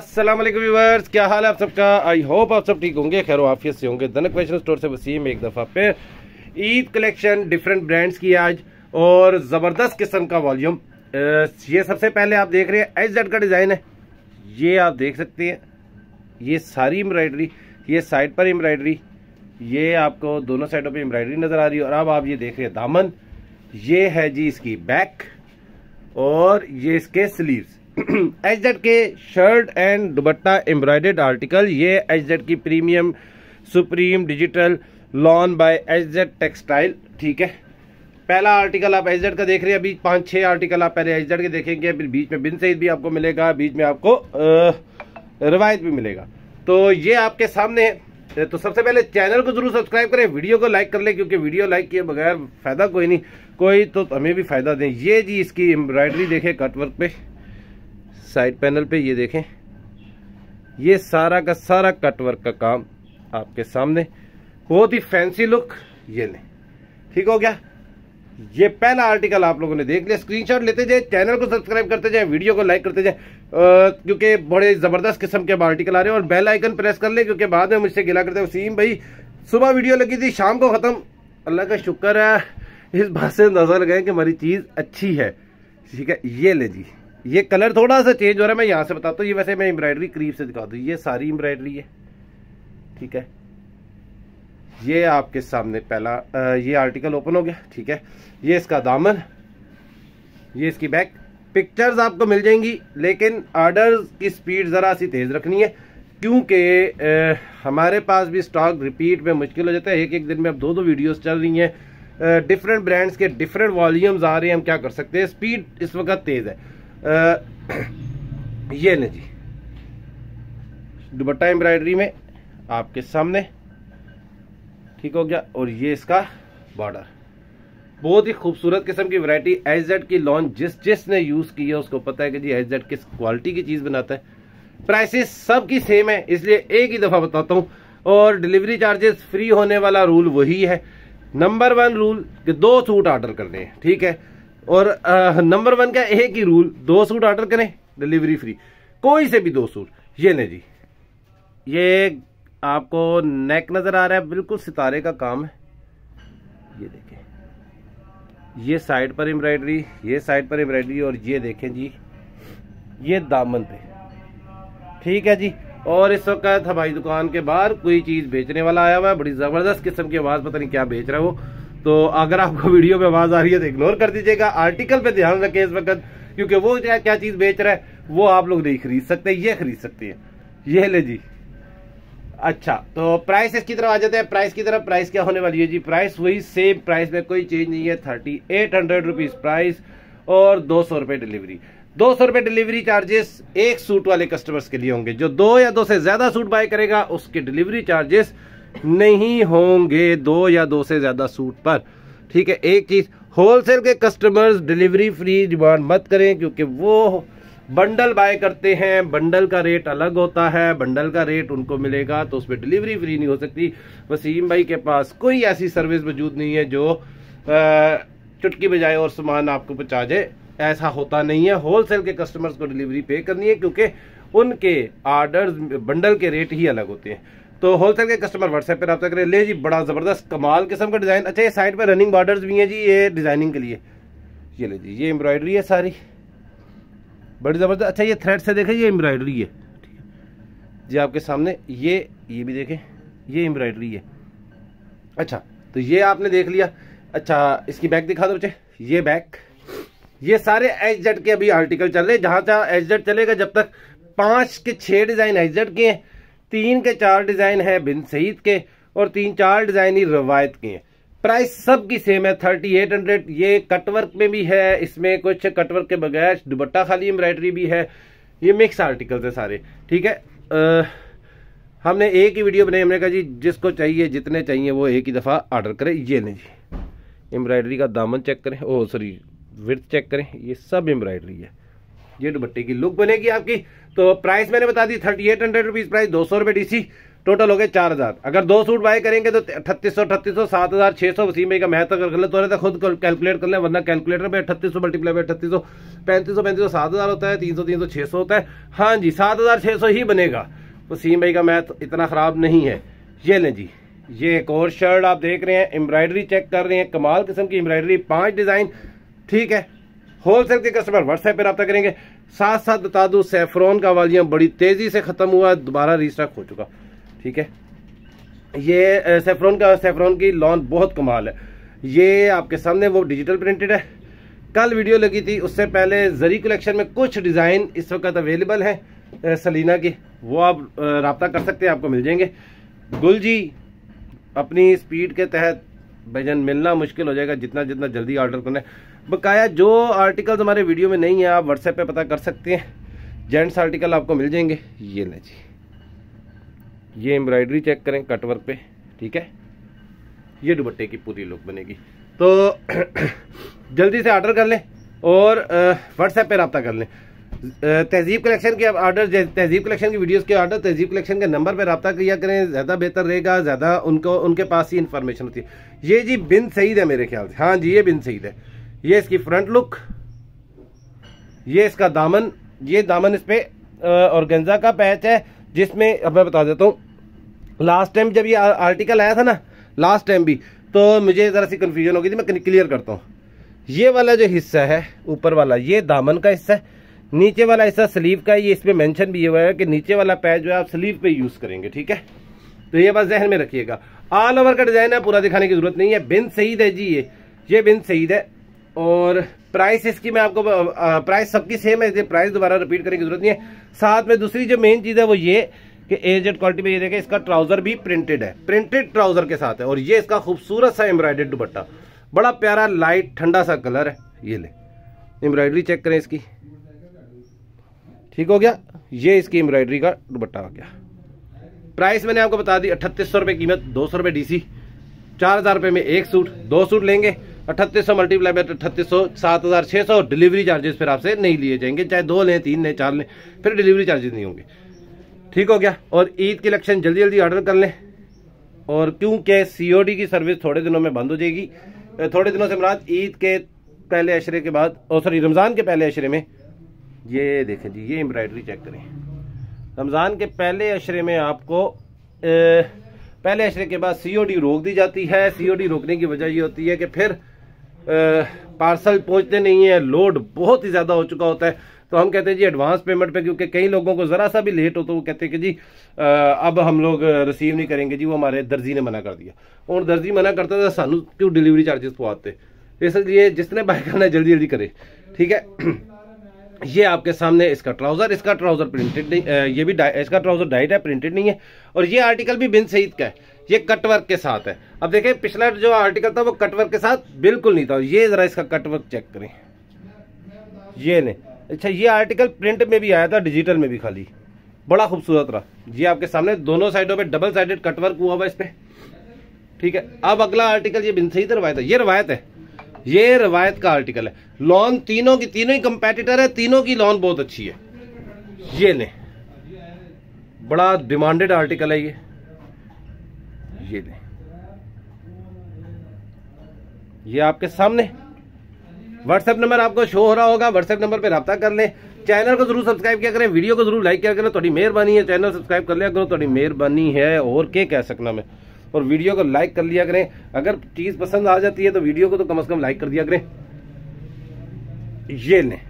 अस्सलाम वालेकुम व्यूअर्स, क्या हाल है आप सबका। आई होप आप सब ठीक होंगे, खैर आफियत से होंगे। धनक फैशन स्टोर से वसीम एक दफ़ा फिर ईद कलेक्शन डिफरेंट ब्रांड्स की आज और ज़बरदस्त किस्म का वॉल्यूम। ये सबसे पहले आप देख रहे हैं एचजेड का डिज़ाइन है, ये आप देख सकते हैं। ये सारी एम्ब्रॉयडरी, ये साइड पर एम्ब्रॉयडरी, ये आपको दोनों साइडों पे एम्ब्रॉयडरी नज़र आ रही है। और अब आप ये देख रहे हैं दामन, ये है जी इसकी बैक और ये इसके स्लीव्स। एचजेड के shirt and dupatta embroidered article. ये एचजेड की premium supreme digital lawn by HZ textile. ठीक है, पहला आर्टिकल आप एचजेड का देख रहे हैं। अभी 5-6 आर्टिकल आप पहले एचजेड के देखेंगे, फिर बीच में बिन सईद भी आपको मिलेगा, बीच में आपको रिवायत भी मिलेगा। तो ये आपके सामने है। तो सबसे पहले चैनल को जरूर सब्सक्राइब करें, वीडियो को लाइक कर लें, क्योंकि वीडियो लाइक किए बगैर फायदा कोई नहीं, कोई तो हमें भी फायदा दें। ये जी इसकी एम्ब्रॉयडरी देखें कटवर्क पे, साइड पैनल पे ये देखें, ये सारा का सारा कटवर्क का काम आपके सामने, बहुत ही फैंसी लुक। ये लें, ठीक हो गया। ये पहला आर्टिकल आप लोगों ने देख लिया। स्क्रीनशॉट लेते जाए, चैनल को सब्सक्राइब करते जाए, वीडियो को लाइक करते जाए, क्योंकि बड़े जबरदस्त किस्म के आर्टिकल आ रहे हैं। और बेल आइकन प्रेस कर ले, क्योंकि बाद में मुझसे गिला करते हैं वसीम भाई सुबह वीडियो लगी थी, शाम को खत्म। अल्लाह का शुक्र है, इस बात से अंदाजा लगाएं कि हमारी चीज अच्छी है। ठीक है, ये ले जी, ये कलर थोड़ा सा चेंज हो रहा है, मैं यहाँ से बताता हूँ। ये वैसे मैं एम्ब्रॉयडरी करीब से दिखा दूँ, ये सारी एम्ब्रॉयडरी है। ठीक है, ये आपके सामने पहला ये आर्टिकल ओपन हो गया। ठीक है, ये इसका दामन, ये इसकी बैक। पिक्चर्स आपको मिल जाएंगी, लेकिन ऑर्डर की स्पीड ज़रा सी तेज़ रखनी है, क्योंकि हमारे पास भी स्टॉक रिपीट में मुश्किल हो जाता है। एक एक दिन में अब 2-2 वीडियोस चल रही हैं, डिफरेंट ब्रांड्स के डिफरेंट वॉल्यूम्स आ रहे हैं। हम क्या कर सकते हैं, स्पीड इस वक्त तेज़ है। ये ले जी, दुपट्टा एम्ब्रॉयडरी में आपके सामने, ठीक हो गया। और ये इसका बॉर्डर, बहुत ही खूबसूरत किस्म की वैरायटी। एचजेड की लॉन्च जिसने यूज की है उसको पता है कि जी एचजेड किस क्वालिटी की चीज बनाता है। प्राइसेस सबकी सेम है, इसलिए एक ही दफा बताता हूँ। और डिलीवरी चार्जेस फ्री होने वाला रूल वही है, नंबर 1 रूल कि 2 सूट ऑर्डर करने हैं। ठीक है, और नंबर 1 का एक ही रूल, 2 सूट ऑर्डर करें डिलीवरी फ्री, कोई से भी 2 सूट। ये ले जी, ये आपको नेक नजर आ रहा है, बिल्कुल सितारे का काम है। ये देखें, ये साइड पर एम्ब्रॉयडरी, ये साइड पर एम्ब्रॉयडरी, और ये देखें जी ये दामन पे। ठीक है जी। और इस वक्त हमारी दुकान के बाहर कोई चीज बेचने वाला आया हुआ है, बड़ी जबरदस्त किस्म की आवाज, पता नहीं क्या बेच रहा है वो। तो अगर आपको वीडियो में आवाज आ रही है तो इग्नोर कर दीजिएगा। आर्टिकल पे ध्यान रखें इस वक्त, क्योंकि वो क्या चीज बेच रहा है वो आप लोग नहीं खरीद सकते, ये खरीद सकते हैं। ये ले जी। अच्छा, तो प्राइस इसकी तरफ आ जाते हैं। प्राइस की तरफ, प्राइस क्या होने वाली है जी, प्राइस वही सेम प्राइस में कोई चेंज नहीं है। 3800 रुपीज प्राइस और 200 रुपए डिलीवरी। 200 रुपए डिलीवरी चार्जेस एक सूट वाले कस्टमर्स के लिए होंगे। जो 2 या 2 से ज्यादा सूट बाय करेगा उसके डिलीवरी चार्जेस नहीं होंगे, 2 या 2 से ज्यादा सूट पर। ठीक है, एक चीज, होलसेल के कस्टमर्स डिलीवरी फ्री डिमांड मत करें, क्योंकि वो बंडल बाय करते हैं, बंडल का रेट अलग होता है, बंडल का रेट उनको मिलेगा, तो उसमें डिलीवरी फ्री नहीं हो सकती। वसीम भाई के पास कोई ऐसी सर्विस मौजूद नहीं है जो चुटकी बजाए और सामान आपको पहुंचा जाए, ऐसा होता नहीं है। होलसेल के कस्टमर्स को डिलीवरी पे करनी है, क्योंकि उनके ऑर्डर्स बंडल के रेट ही अलग होते हैं। तो होलसेल के कस्टमर व्हाट्सएप पर रब्ता करें। ले जी, बड़ा जबरदस्त कमाल किस्म का डिजाइन। अच्छा, ये साइड पर रनिंग बॉर्डर्स भी हैं जी, ये डिजाइनिंग के लिए। ये ले जी, ये एम्ब्रॉयडरी है सारी, बड़ी जबरदस्त। अच्छा, ये थ्रेड से देखें, ये एम्ब्रॉयडरी है। ठीक है जी, आपके सामने ये भी देखें, ये एम्ब्रॉयडरी है। अच्छा, तो ये आपने देख लिया। अच्छा, इसकी बैक दिखा दो बच्चे, ये बैक। ये सारे एचजेड के अभी आर्टिकल चल रहे हैं, जहां जहां एचजेड चलेगा, जब तक 5 के 6 डिजाइन एचजेड के हैं, 3 के 4 डिजाइन है बिन सईद के, और 3-4 डिजाइन ही रवायत के हैं। प्राइस सबकी सेम है, 3800। ये कटवर्क में भी है, इसमें कुछ कटवर्क के बगैर दुपट्टा खाली एम्ब्रॉयडरी भी है। ये मिक्स आर्टिकल्स है सारे। ठीक है, हमने एक ही वीडियो बनाई, हमने कहा जी जिसको चाहिए जितने चाहिए वो एक ही दफ़ा ऑर्डर करें। ये नहीं जी, एम्ब्रॉयडरी का दामन चेक करें, ओ सॉरी विड्थ चेक करें, ये सब एम्ब्रॉयडरी है। ये दुपट्टे की लुक बनेगी आपकी। तो प्राइस मैंने बता दी, 3800 रुपीज़ प्राइस, 200 रुपये DC। टोटल हो गए 4000। अगर 2 सूट बाय करेंगे तो 3800 7600 वसीम भाई का मैथ अगर गलत हो रहा है तो खुद कैलकुलेट कर लें, वरना कैलकुलेटर पे 3800 मल्टीप्लाई बाय 3800 3500 7000 होता है, 300 600 होता है। हाँ जी 7600 ही बनेगा। वसीम भाई का मैथ इतना खराब नहीं है। ये लें जी, ये एक और शर्ट आप देख रहे हैं, एम्ब्रॉयडरी चेक कर रहे हैं, कमाल किस्म की एम्ब्रॉयडरी, 5 डिजाइन। ठीक है, होलसेल के कस्टमर व्हाट्सएप पर रब्ता करेंगे। साथ साथ बता दूं सैफरॉन का वॉल्यूम बड़ी तेजी से खत्म हुआ, दोबारा रीस्टॉक हो चुका। ठीक है, ये सैफरॉन की लॉन्च बहुत कमाल है। ये आपके सामने वो डिजिटल प्रिंटेड है, कल वीडियो लगी थी, उससे पहले जरी कलेक्शन में कुछ डिजाइन इस वक्त अवेलेबल है सलीना की, वो आप रब्ता कर सकते हैं, आपको मिल जाएंगे। गुल जी अपनी स्पीड के तहत भजन मिलना मुश्किल हो जाएगा, जितना जितना जल्दी ऑर्डर करना है। बकाया जो आर्टिकल्स हमारे वीडियो में नहीं है आप व्हाट्सएप पे पता कर सकते हैं, जेंट्स आर्टिकल आपको मिल जाएंगे। ये लें जी, ये एम्ब्रॉयडरी चेक करें कटवर्क पे। ठीक है, ये दुपट्टे की पूरी लुक बनेगी। तो जल्दी से ऑर्डर कर लें और व्हाट्सएप पे रब्ता कर लें। तहजीब कलेक्शन के ऑर्डर, तहजीब कलेक्शन की वीडियोस के ऑर्डर तहजीब कलेक्शन के नंबर पे रब्ता किया करें, ज़्यादा बेहतर रहेगा, ज़्यादा उनके पास ही इंफॉर्मेशन होती है। ये जी बिन सईद है मेरे ख्याल से, हाँ जी ये बिन सईद है। ये इसकी फ्रंट लुक, ये इसका दामन, ये दामन इस पे ऑर्गेन्जा का पैच है, जिसमें अब मैं बता देता हूँ, लास्ट टाइम जब ये आर्टिकल आया था ना, लास्ट टाइम भी, तो मुझे ज़रा सी कन्फ्यूजन हो गई थी, मैं क्लियर करता हूँ। ये वाला जो हिस्सा है ऊपर वाला, ये दामन का हिस्सा है, नीचे वाला हिस्सा स्लीव का। ये इसमें मेंशन भी हुआ है कि नीचे वाला पैच जो है आप स्लीव पे यूज करेंगे। ठीक है, तो ये बस जहन में रखिएगा। ऑल ओवर का डिजाइन है, पूरा दिखाने की जरूरत नहीं है। बिन सईद है जी, ये बिन सईद है। और प्राइस इसकी मैं आपको प्राइस सबकी सेम है, प्राइस दोबारा रिपीट करने की जरूरत नहीं है। साथ में दूसरी जो मेन चीज है वो ये कि एजेड क्वालिटी में ये देखें, इसका ट्राउजर भी प्रिंटेड है, प्रिंटेड ट्राउजर के साथ है। और ये इसका खूबसूरत सा एम्ब्रॉयडर्ड दुपट्टा, बड़ा प्यारा लाइट ठंडा सा कलर है। ये ले एम्ब्रॉयडरी चेक करें इसकी, ठीक हो गया। ये इसकी एम्ब्रॉयडरी का दुपट्टा हो गया। प्राइस मैंने आपको बता दी, 3800 रुपये कीमत, 200 रुपये डीसी, 4000 रुपये में एक सूट। 2 सूट लेंगे 3800 मल्टीप्लाई बाय 3800 7600। डिलीवरी चार्जेस फिर आपसे नहीं लिए जाएंगे, चाहे 2 लें 3 लें 4 लें, फिर डिलीवरी चार्जेस नहीं होंगे। ठीक हो गया। और ईद कलेक्शन जल्दी जल्दी ऑर्डर कर लें, और क्योंकि सीओडी की सर्विस थोड़े दिनों में बंद हो जाएगी, थोड़े दिनों से मुराद ईद के पहले अशरे के बाद, सॉरी रमज़ान के पहले अशरे में। ये देखें जी, ये एम्ब्रॉयडरी चेक करें, रमज़ान के पहले अशरे में आपको पहले अशरे के बाद सीओडी रोक दी जाती है। सीओडी रोकने की वजह ये होती है कि फिर पार्सल पहुंचते नहीं है, लोड बहुत ही ज़्यादा हो चुका होता है। तो हम कहते हैं जी एडवांस पेमेंट पे, क्योंकि कई लोगों को ज़रा सा भी लेट हो तो वो कहते हैं कि जी अब हम लोग रिसीव नहीं करेंगे जी, वो हमारे दर्जी ने मना कर दिया। और दर्जी मना करता था, सानू क्यों डिलीवरी चार्जेस पहुँचते। इसलिए जिसने बाय करना है जल्दी जल्दी करे। ठीक है, ये आपके सामने इसका ट्राउजर प्रिंटेड नहीं, ये भी इसका ट्राउजर डाइट है, प्रिंटेड नहीं है। और ये आर्टिकल भी बिन सईद का है, ये कटवर्क के साथ है। अब देखें पिछला जो आर्टिकल था वो कटवर्क के साथ बिल्कुल नहीं था, ये जरा इसका कटवर्क चेक करें, ये नहीं। अच्छा, ये आर्टिकल प्रिंट में भी आया था, डिजिटल में भी, खाली बड़ा खूबसूरत रहा। ये आपके सामने दोनों साइडों पे डबल साइडेड कटवर्क हुआ हुआ इस पे। ठीक है, अब अगला आर्टिकल ये बिन सईद रवायत है, ये रवायत है, ये रवायत का आर्टिकल है। लॉन तीनों ही कंपेटिटर है, तीनों की लॉन बहुत अच्छी है। ये ले बड़ा डिमांडेड आर्टिकल है ये ले, ये आपके सामने व्हाट्सएप नंबर आपको शो हो रहा होगा, व्हाट्सएप नंबर पे रब्ता कर लें। चैनल को जरूर सब्सक्राइब किया करें, वीडियो को जरूर लाइक किया करें, थोड़ी मेहरबानी है। चैनल सब्सक्राइब कर लिया करो, थोड़ी मेहरबानी है, और क्या कह सकना मैं। और वीडियो को लाइक कर लिया करें, अगर चीज पसंद आ जाती है तो वीडियो को तो कम से कम लाइक कर दिया करें। ये लें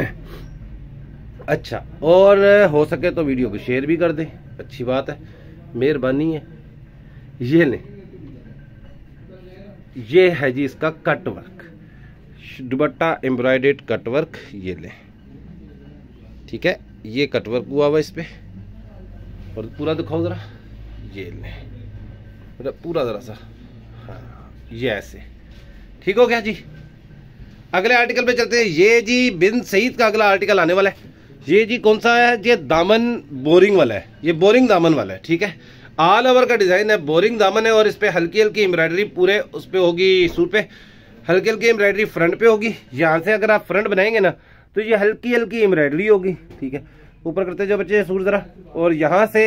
अच्छा, और हो सके तो वीडियो को शेयर भी कर दें, अच्छी बात है, मेहरबानी है। ये लें, ये है जी इसका कटवर्क, दुपट्टा एम्ब्रॉयडर्ड कटवर्क, ये लें। ठीक है, ये कटवर्क हुआ हुआ इस पे, और पूरा दिखाओ जरा, ये लें पूरा जरा सा, हाँ ये ऐसे। ठीक हो गया जी। अगले आर्टिकल पे चलते हैं। ये जी बिन सईद का अगला आर्टिकल आने वाला है। ये जी कौन सा है, ये दामन बोरिंग वाला है, ये बोरिंग दामन वाला है। ठीक है, ऑल ओवर का डिजाइन है, बोरिंग दामन है, और इस पे हल्की हल्की एम्ब्रॉयडरी पूरे उस पे होगी, सूट पे हल्की हल्की एम्ब्रॉयडरी फ्रंट पे होगी। यहाँ से अगर आप फ्रंट बनाएंगे ना तो ये हल्की हल्की एम्ब्रॉयडरी होगी। ठीक है, ऊपर करते जो बच्चे सूट जरा, और यहाँ से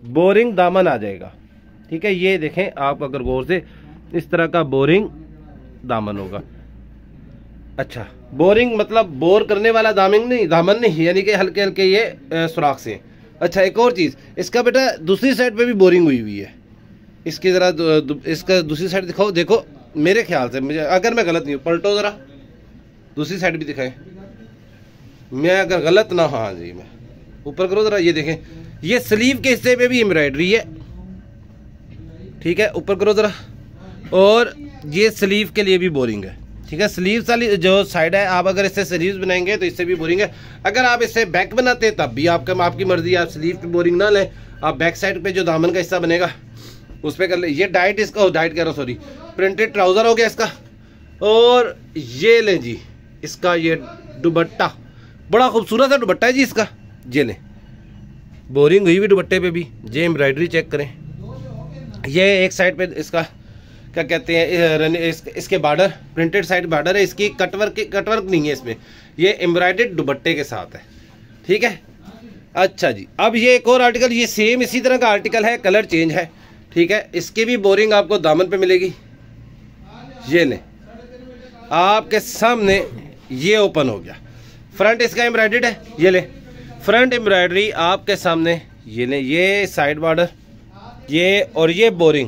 बोरिंग दामन आ जाएगा। ठीक है, ये देखें आप अगर गौर से, इस तरह का बोरिंग दामन होगा। अच्छा, बोरिंग मतलब बोर करने वाला दामन नहीं, यानी कि हल्के हल्के ये सुराख से। अच्छा, एक और चीज़, इसका बेटा दूसरी साइड पे भी बोरिंग हुई है। इसकी ज़रा इसका दूसरी साइड दिखाओ। देखो मेरे ख्याल से, मुझे अगर मैं गलत नहीं हूँ, पलटो ज़रा, दूसरी साइड भी दिखाएं, मैं अगर गलत ना, हाँ जी, मैं ऊपर करो ज़रा, ये देखें, ये स्लीव के हिस्से पे भी एम्ब्रॉयडरी है। ठीक है, ऊपर करो ज़रा, और ये स्लीव के लिए भी बोरिंग है। ठीक है, स्लीव वाली जो साइड है, आप अगर इससे स्लीव्स बनाएंगे तो इससे भी बोरिंग है। अगर आप इससे बैक बनाते हैं तब भी आपकी मर्जी, आप स्लीव पे बोरिंग ना लें, आप बैक साइड पे जो दामन का हिस्सा बनेगा उस पर कर ले। ये डाइट इसका, डाइट कह रहा हूँ सॉरी, प्रिंटेड ट्राउज़र हो गया इसका। और ये लें जी, इसका ये दुपट्टा, बड़ा खूबसूरत है दुपट्टा है जी इसका। ये लें, बोरिंग हुई हुई दुपट्टे पे भी, ये एम्ब्रॉयडरी चेक करें। ये एक साइड पे इसका क्या कहते हैं, इसके बॉर्डर प्रिंटेड साइड बॉर्डर है, इसकी कटवर्क नहीं है इसमें, ये एम्ब्रॉयडर्ड दुपट्टे के साथ है। ठीक है, अच्छा जी, अब ये एक और आर्टिकल, ये सेम इसी तरह का आर्टिकल है, कलर चेंज है। ठीक है, इसकी भी बोरिंग आपको दामन पे मिलेगी। ये लें, आपके सामने ये ओपन हो गया, फ्रंट इसका एम्ब्रॉयडर्ड है। ये लें, फ्रंट एम्ब्रॉयडरी आपके सामने, ये लें, ये साइड बॉर्डर, ये और ये बोरिंग,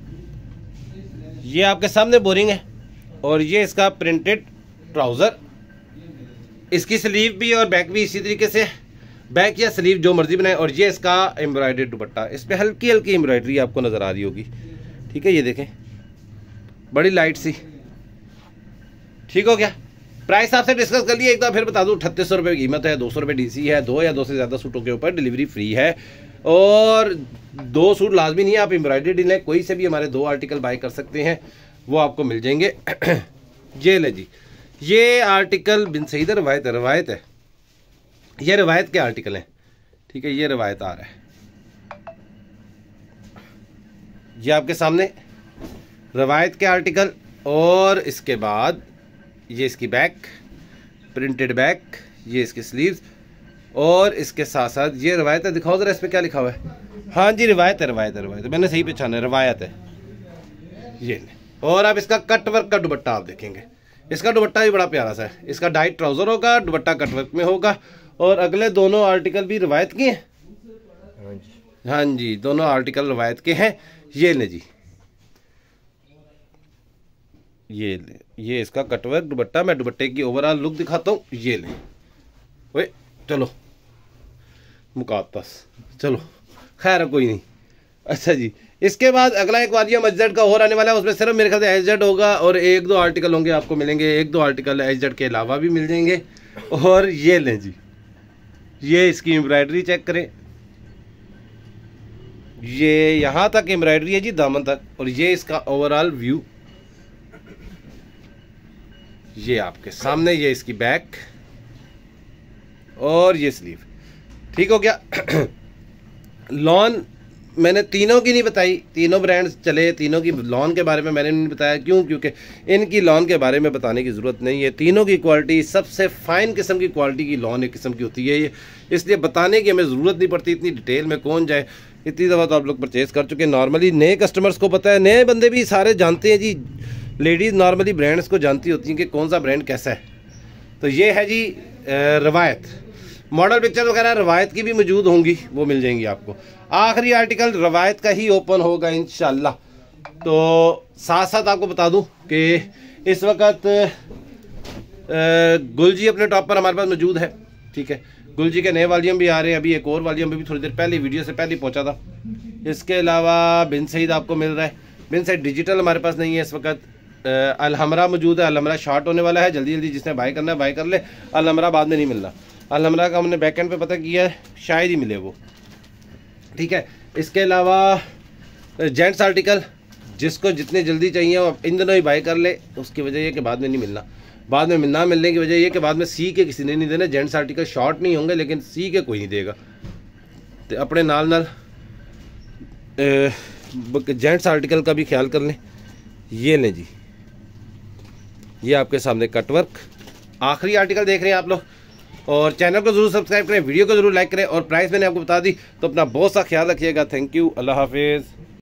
ये आपके सामने बोरिंग है। और ये इसका प्रिंटेड ट्राउज़र, इसकी स्लीव भी और बैक भी इसी तरीके से, बैक या स्लीव जो मर्जी बनाए। और ये इसका एम्ब्रॉयडर्ड दुपट्टा, इस पर हल्की हल्की एम्ब्रॉयडरी आपको नज़र आ रही होगी। ठीक है, ये देखें, बड़ी लाइट सी। ठीक हो गया, प्राइस आपसे डिस्कस कर लिया, एक बार फिर बता दूँ, 3800 रुपये कीमत है, 200 रुपये DC है, 2 या 2 से ज़्यादा सूटों के ऊपर डिलीवरी फ्री है। और 2 सूट लाजमी नहीं है, आप एम्ब्रॉयडरी लें, कोई से भी हमारे 2 आर्टिकल बाय कर सकते हैं, वो आपको मिल जाएंगे। ये ले जी, ये आर्टिकल बिन सईद रवायत है, ये रवायत के आर्टिकल हैं। ठीक है, ये रवायत आ रहा है, ये आपके सामने रवायत के आर्टिकल। और इसके बाद ये इसकी बैक, प्रिंटेड बैक, ये इसकी स्लीव्स, और इसके साथ साथ ये रवायत है। दिखाओ जरा इस पे क्या लिखा हुआ है। हाँ जी, रवायत है, मैंने सही पहचाना है, रवायत है ये। और अब इसका कट वर्क का दुपट्टा आप देखेंगे, इसका दुपट्टा भी बड़ा प्यारा सा है। इसका डाइट ट्राउजर होगा, दुपट्टा कट वर्क में होगा। और अगले दोनों आर्टिकल भी रवायत के हैं। हाँ जी, दोनों आर्टिकल रवायत के हैं। ये ले जी, ये इसका कटवर्क दुपट्टा, मैं दुपट्टे की ओवरऑल लुक दिखाता हूँ। ये ले, ओए चलो मुकाबस, चलो खैर कोई नहीं। अच्छा जी, इसके बाद अगला एक वालियम एचजेड का और आने वाला है, उसमें सिर्फ मेरे ख्याल से एचजेड होगा और 1-2 आर्टिकल होंगे, आपको मिलेंगे 1-2 आर्टिकल एचजेड के अलावा भी मिल जाएंगे। और ये लें जी, ये इसकी एम्ब्रॉयडरी चेक करें, ये यहाँ तक एम्ब्रॉयडरी है जी, दामन तक। और ये इसका ओवरऑल व्यू, ये आपके सामने, ये इसकी बैक और ये स्लीव। ठीक हो गया। लॉन मैंने तीनों की नहीं बताई, तीनों ब्रांड्स चले, तीनों की लॉन के बारे में मैंने नहीं बताया। क्यों? क्योंकि इनकी लॉन के बारे में बताने की ज़रूरत नहीं है। तीनों की क्वालिटी सबसे फाइन किस्म की क्वालिटी की लॉन एक किस्म की होती है ये, इसलिए बताने की हमें ज़रूरत नहीं पड़ती। इतनी डिटेल में कौन जाए, इतनी दफ़ा तो आप लोग परचेज़ कर चुके हैं। नॉर्मली नए कस्टमर्स को पता है, नए बंदे भी सारे जानते हैं जी। लेडीज़ नॉर्मली ब्रांड्स को जानती होती हैं कि कौन सा ब्रांड कैसा है। तो ये है जी रवायत, मॉडल पिक्चर वगैरह रवायत की भी मौजूद होंगी, वो मिल जाएंगी आपको। आखिरी आर्टिकल रवायत का ही ओपन होगा इंशाल्लाह। तो साथ साथ आपको बता दूं कि इस वक्त गुलजी अपने टॉप पर हमारे पास मौजूद है। ठीक है, गुलजी के नए वॉल्यूम भी आ रहे हैं, अभी एक और वॉल्यूम भी थोड़ी देर पहले वीडियो से पहले पहुंचा था। इसके अलावा बिन सईद आपको मिल रहा है। बिन सईद डिजिटल हमारे पास नहीं है इस वक्त। अलहमरा मौजूद है, अलहमरा शॉर्ट होने वाला है, जल्दी जल्दी जिसने बाय करना है बाय कर ले। अलहमरा बाद में नहीं मिलना, अलहमरा का हमने बैक एंड पे पता किया है, शायद ही मिले वो। ठीक है, इसके अलावा जेंट्स आर्टिकल जिसको जितने जल्दी चाहिए वो इन दिनों ही बाय कर ले। उसकी वजह ये कि बाद में नहीं मिलना, बाद में ना मिलने की वजह ये कि बाद में सी के किसी ने नहीं देना। जेंट्स आर्टिकल शॉर्ट नहीं होंगे लेकिन सी के कोई नहीं देगा। तो अपने नाल जेंट्स आर्टिकल का भी ख्याल कर लें। ये लें जी, ये आपके सामने कटवर्क। आखिरी आर्टिकल देख रहे हैं आप लोग, और चैनल को जरूर सब्सक्राइब करें, वीडियो को जरूर लाइक करें और प्राइस मैंने आपको बता दी। तो अपना बहुत सा ख्याल रखिएगा। थैंक यू, अल्लाह हाफिज़।